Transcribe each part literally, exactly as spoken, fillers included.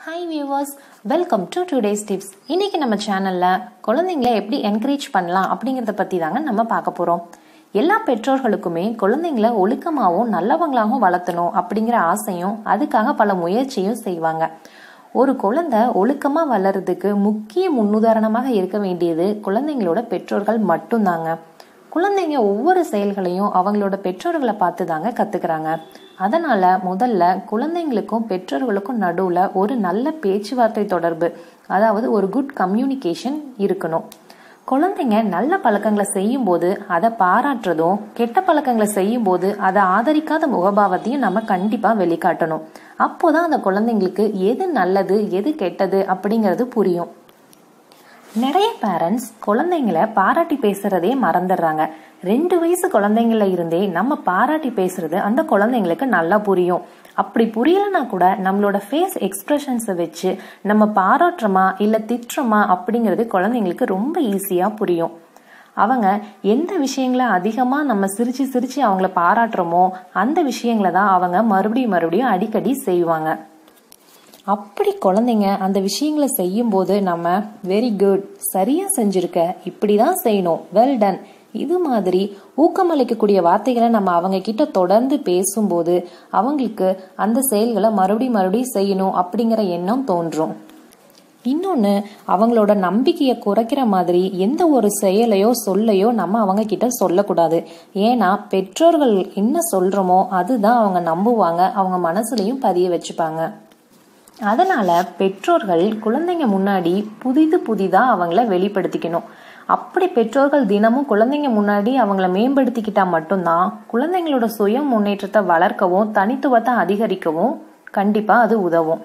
Hi viewers, welcome to today's tips. இன்னைக்கு நம்ம சேனல்ல குழந்தைகளை எப்படி என்கரேஜ் பண்ணலாம் அப்படிங்கறத பத்தி தாங்க நம்ம பார்க்க போறோம். எல்லா பெற்றோர்களுக்குமே குழந்தைகளை ஒழுக்கமாவும் நல்லவங்களாகவும் வளர்த்தணும் அப்படிங்கிற ஆசையும் அதுக்காக பல முயற்சியும் செய்வாங்க. ஒரு குழந்தை ஒழுக்கமா வளர்றதுக்கு முக்கிய முன்னுதாரணமாக இருக்க வேண்டியது குழந்தைங்களோட பெற்றோர்கள் மட்டும்தாங்க. குழந்தைங்க ஒவ்வொரு செயல்களையும் அவங்களோட பெற்றோர்களை பார்த்து தாங்க கத்துக்கிறாங்க. அதனால முதல்ல குழந்தைங்களுக்கும் பெற்றோர்களுக்கும் நடுவுல ஒரு நல்ல பேச்சுவார்த்தை தொடர்பு, அதாவது ஒரு குட் கம்யூனிகேஷன் இருக்கணும். குழந்தைங்க நல்ல பழக்கங்களை செய்யும் போது அதை பாராட்டுறதும், கெட்ட பழக்கங்களை செய்யும் போது அதை ஆதரிக்காத முகபாவத்தையும் நம்ம கண்டிப்பா வெளிக்காட்டணும். அப்போதான் அந்த குழந்தைங்களுக்கு எது நல்லது எது கெட்டது அப்படிங்கிறது புரியும். நிறைய பேரண்ட்ஸ் குழந்தைங்களை பாராட்டி பேசுறதே மறந்துடுறாங்க. ரெண்டு வயசு குழந்தைங்கள இருந்தே நம்ம பாராட்டி பேசுறது அந்த குழந்தைங்களுக்கு நல்லா புரியும். அப்படி புரியலன்னா கூட நம்மளோட ஃபேஸ் எக்ஸ்பிரஷன்ஸை வச்சு நம்ம பாராட்டுறோமா இல்ல திட்டுறோமா அப்படிங்கிறது குழந்தைங்களுக்கு ரொம்ப ஈஸியா புரியும். அவங்க எந்த விஷயங்களை அதிகமா நம்ம சிரிச்சு சிரிச்சு அவங்கள பாராட்டுறோமோ அந்த விஷயங்களை தான் அவங்க மறுபடியும் மறுபடியும் அடிக்கடி செய்வாங்க. அப்படி குழந்தைங்க அந்த விஷயங்களை செய்யும் போது நம்ம வெரி குட், சரியா செஞ்சிருக்க, இப்படிதான் செய்யணும், வெல் டன், இது மாதிரி ஊக்கமளிக்கக்கூடிய வார்த்தைகளை நம்ம அவங்க கிட்ட தொடர்ந்து பேசும்போது அவங்களுக்கு அந்த செயல்களை மறுபடியும் மறுபடியும் செய்யணும் அப்படிங்கிற எண்ணம் தோன்றும். இன்னொன்னு, அவங்களோட நம்பிக்கையை குறைக்கிற மாதிரி எந்த ஒரு செயலையோ சொல்லையோ நம்ம அவங்க கிட்ட சொல்லக்கூடாது. ஏன்னா பெற்றோர்கள் என்ன சொல்றோமோ அதுதான் அவங்க நம்புவாங்க, அவங்க மனசுலயும் பதிய வச்சுப்பாங்க. அதனால பெற்றோர்கள் குழந்தைங்க முன்னாடி புதிது புதிதா அவங்கள வெளிப்படுத்திக்கணும். அப்படி பெற்றோர்கள் தினமும் குழந்தைங்க முன்னாடி அவங்கள மேம்படுத்திக்கிட்டா மட்டும்தான் குழந்தைங்களோட சுய முன்னேற்றத்தை வளர்க்கவும் தனித்துவத்தை அதிகரிக்கவும் கண்டிப்பா அது உதவும்.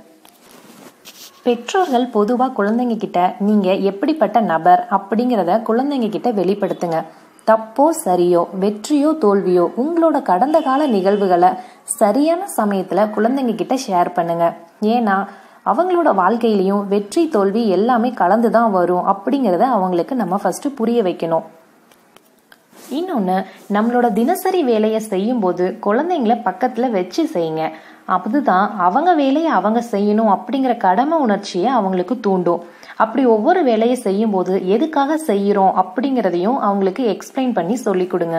பெற்றோர்கள் பொதுவா குழந்தைங்க கிட்ட நீங்க எப்படிப்பட்ட நபர் அப்படிங்கிறத குழந்தைங்க கிட்ட வெளிப்படுத்துங்க. தப்போ சரியோ, வெற்றியோ தோல்வியோ, உங்களோட கடந்த கால நிகழ்வுகளை சரியான சமயத்துல குழந்தைங்க கிட்ட ஷேர் பண்ணுங்க. ஏன்னா அவங்களோட வாழ்க்கையிலையும் வெற்றி தோல்வி எல்லாமே கலந்துதான் வரும் அப்படிங்கிறத அவங்களுக்கு நம்ம ஃபர்ஸ்ட் புரிய வைக்கணும். இன்னொன்னு, நம்மளோட தினசரி வேலையை செய்யும் போது குழந்தைங்கள பக்கத்துல வச்சு செய்யுங்க. அதுதான் அவங்க வேலையை அவங்க செய்யணும் அப்படிங்கிற கடமை உணர்ச்சியை அவங்களுக்கு தூண்டும். அப்படி ஒவ்வொரு வேலையை செய்யும் போது எதுக்காக செய்யறோம் அப்படிங்கிறதையும் அவங்களுக்கு எக்ஸ்பிளைன் பண்ணி சொல்லி கொடுங்க.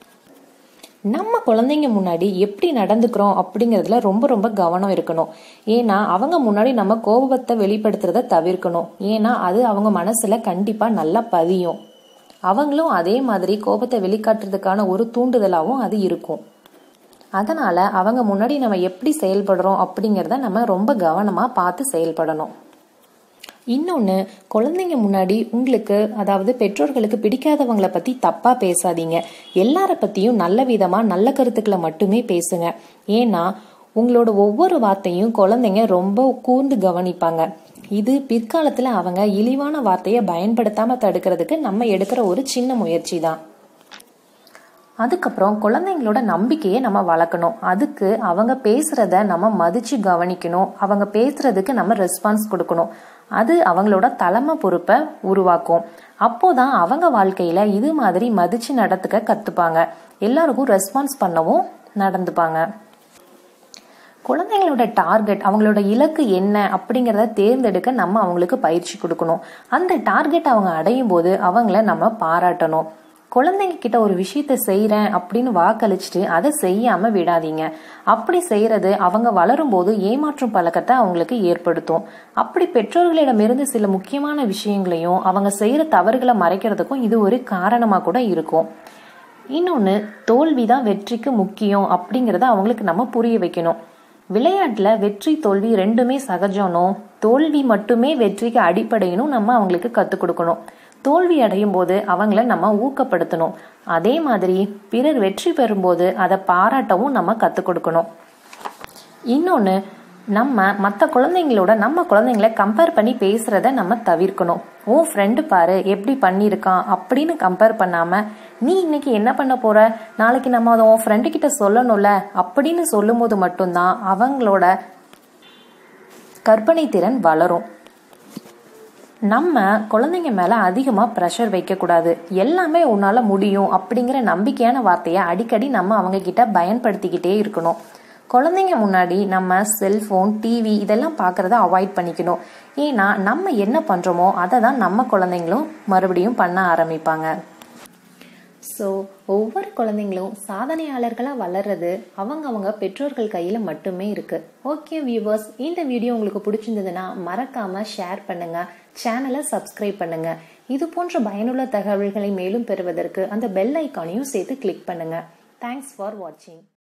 நம்ம குழந்தைங்க முன்னாடி எப்படி நடந்துக்கிறோம் அப்படிங்கிறதுல ரொம்ப ரொம்ப கவனம் இருக்கணும். ஏன்னா அவங்க முன்னாடி நம்ம கோபத்தை வெளிப்படுத்துறத தவிர்க்கணும். ஏன்னா அது அவங்க மனசுல கண்டிப்பா நல்லா பதியும். அவங்களும் அதே மாதிரி கோபத்தை வெளிக்காட்டுறதுக்கான ஒரு தூண்டுதலாகவும் அது இருக்கும். அதனால அவங்க முன்னாடி நம்ம எப்படி செயல்படுறோம் அப்படிங்கிறத நம்ம ரொம்ப கவனமா பார்த்து செயல்படணும். இன்னொன்னு, குழந்தைங்க முன்னாடி உங்களுக்கு, அதாவது பெற்றோர்களுக்கு பிடிக்காதவங்களை பத்தி தப்பா பேசாதீங்க. எல்லார பத்தியும் நல்ல விதமா நல்ல கருத்துக்களை மட்டுமே பேசுங்க. ஏன்னா உங்களோட ஒவ்வொரு வார்த்தையும் குழந்தைங்க ரொம்ப கூர்ந்து கவனிப்பாங்க. இது பிற்காலத்துல அவங்க இழிவான வார்த்தையை பயன்படுத்தாம தடுக்கிறதுக்கு நம்ம எடுக்கிற ஒரு சின்ன முயற்சி தான். அதுக்கப்புறம் குழந்தைங்களோட நம்பிக்கையை நம்ம வளர்க்கணும். அதுக்கு அவங்க பேசுறத நம்ம மதிச்சு கவனிக்கணும். அவங்க பேசுறதுக்கு நம்ம ரெஸ்பான்ஸ் கொடுக்கணும். அது அவங்களோட தலைமை பொறுப்பை உருவாக்கும். அப்போதான் அவங்க வாழ்க்கையில இது மாதிரி மதிச்சு நடத்துக்க கத்துப்பாங்க. எல்லாருக்கும் ரெஸ்பான்ஸ் பண்ணவும் நடந்துப்பாங்க. குழந்தைங்களோட டார்கெட், அவங்களோட இலக்கு என்ன அப்படிங்கிறத தேர்ந்தெடுக்க நம்ம அவங்களுக்கு பயிற்சி கொடுக்கணும். அந்த டார்கெட் அவங்க அடையும் போது அவங்கள நம்ம பாராட்டணும். குழந்தைங்க கிட்ட ஒரு விஷயத்த செய்யறேன் அப்படின்னு வாக்களிச்சுட்டு அதை செய்யாம விடாதீங்க. அப்படி செய்யறது அவங்க வளரும் போது ஏமாற்றும் பழக்கத்தை அவங்களுக்கு ஏற்படுத்தும். அப்படி பெற்றோர்களிடமிருந்து சில முக்கியமான விஷயங்களையும் அவங்க செய்யற தவறுகளை மறைக்கிறதுக்கும் இது ஒரு காரணமா கூட இருக்கும். இன்னொன்னு, தோல்விதான் வெற்றிக்கு முக்கியம் அப்படிங்கறத அவங்களுக்கு நம்ம புரிய வைக்கணும். விளையாட்டுல வெற்றி தோல்வி ரெண்டுமே சகஜம்னும், தோல்வி மட்டுமே வெற்றிக்கு அடிப்படையினும் நம்ம அவங்களுக்கு கத்துக் கொடுக்கணும். தோல்வி அடையும் போது அவங்கள நம்ம ஊக்கப்படுத்தணும். அதே மாதிரி பிறர் வெற்றி பெறும்போது அதை பாராட்டவும் நம்ம கத்துக் கொடுக்கணும். இன்னொன்னு, நம்ம மற்ற குழந்தைங்களோட நம்ம குழந்தைங்கள கம்பேர் பண்ணி பேசுறத நம்ம தவிர்க்கணும். ஓ ஃப்ரெண்டு பாரு எப்படி பண்ணிருக்கான் அப்படின்னு கம்பேர் பண்ணாம, நீ இன்னைக்கு என்ன பண்ண போற, நாளைக்கு நம்ம அதை உன் ஃப்ரெண்டு கிட்ட சொல்லணும்ல அப்படின்னு சொல்லும் போது மட்டும்தான் அவங்களோட கற்பனை திறன் வளரும். நம்ம குழந்தைங்க மேல அதிகமா ப்ரெஷர் வைக்க கூடாது. எல்லாமே உன்னால முடியும் அப்படிங்கிற நம்பிக்கையான வார்த்தையை அடிக்கடி நம்ம அவங்க கிட்ட பயன்படுத்திக்கிட்டே இருக்கணும். குழந்தைங்க முன்னாடி நம்ம செல்ஃபோன் டிவி இதெல்லாம் பார்க்கறத அவாய்ட் பண்ணிக்கணும். ஏன்னா நம்ம என்ன பண்றோமோ அதை தான் நம்ம குழந்தைங்களும் மறுபடியும் பண்ண ஆரம்பிப்பாங்க. ஸோ ஒவ்வொரு குழந்தைங்களும் சாதனையாளர்களாக வளர்றது அவங்க அவங்க பெற்றோர்கள் கையில் மட்டுமே இருக்கு. ஓகே வியூவர்ஸ், இந்த வீடியோ உங்களுக்கு பிடிச்சிருந்ததுன்னா மறக்காம ஷேர் பண்ணுங்க, சேனலை சப்ஸ்கிரைப் பண்ணுங்க. இது போன்ற பயனுள்ள தகவல்களை மேலும் பெறுவதற்கு அந்த பெல் ஐக்கானையும் சேர்த்து கிளிக் பண்ணுங்க. தேங்க்ஸ் ஃபார் வாட்சிங்.